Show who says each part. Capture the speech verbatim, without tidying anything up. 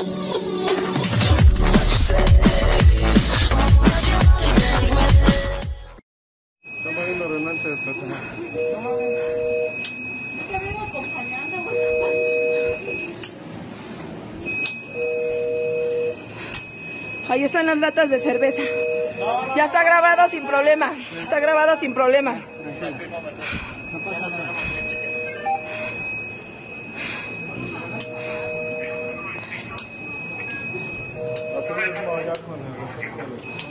Speaker 1: Estamos viendo realmente después.
Speaker 2: Ahí están las latas de cerveza. Ya está grabado sin problema. Está grabado sin problema.
Speaker 1: No pasa nada. Así mismo allá con el